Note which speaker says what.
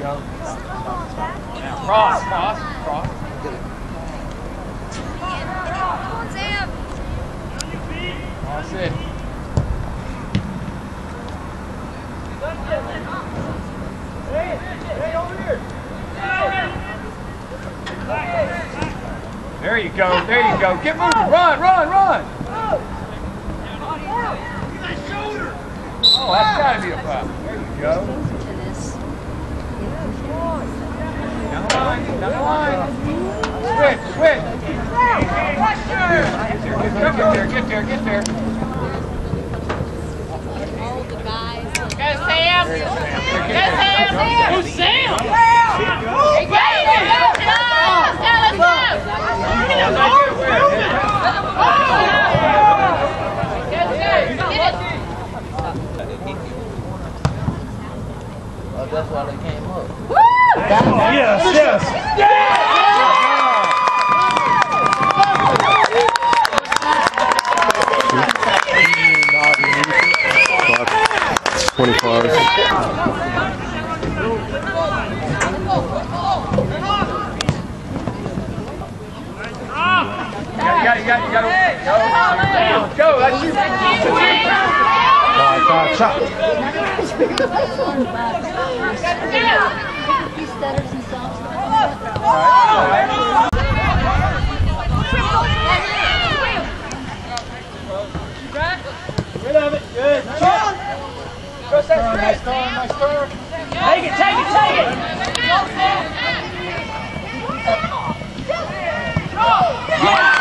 Speaker 1: go. Now, cross.
Speaker 2: Come on, Sam.
Speaker 1: That's it.
Speaker 3: Hey, over here.
Speaker 1: There you go. Get moving. Run. Oh, that's got to be a foul. There you go. Down the line. Switch. Get there.
Speaker 2: All the guys.
Speaker 4: Go, Sam! Who's Sam?
Speaker 5: Oh, that's why they came up.
Speaker 3: Yes.
Speaker 1: You got go. That's you.
Speaker 3: Chop. Rid of it. Good. Nice turn. Take it. Yeah.